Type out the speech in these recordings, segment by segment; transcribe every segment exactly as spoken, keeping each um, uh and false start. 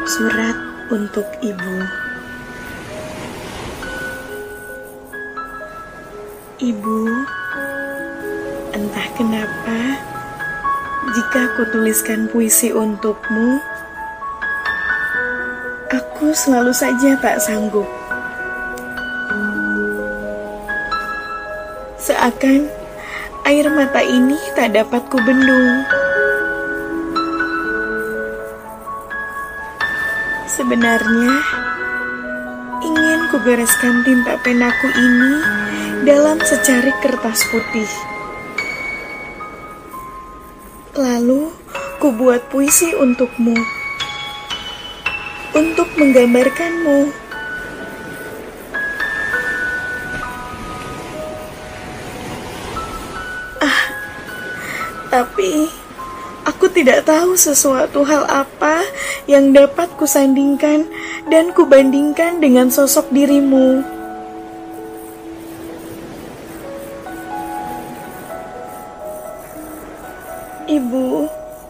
Surat untuk ibu. Ibu, entah kenapa, jika aku tuliskan puisi untukmu, aku selalu saja tak sanggup. Seakan air mata ini tak dapat kubendung. Sebenarnya, ingin kubereskan tinta penaku ini dalam secarik kertas putih. Lalu, kubuat puisi untukmu, untuk menggambarkanmu. Ah, tapi aku tidak tahu sesuatu hal apa yang dapat kusandingkan dan kubandingkan dengan sosok dirimu. Ibu,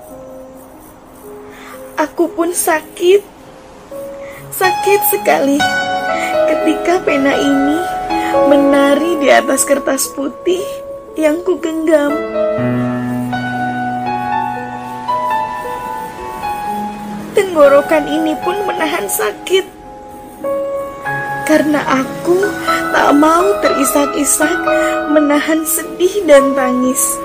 aku pun sakit, sakit sekali ketika pena ini menari di atas kertas putih yang kugenggam. Tenggorokan ini pun menahan sakit, karena aku tak mau terisak-isak menahan sedih dan tangis.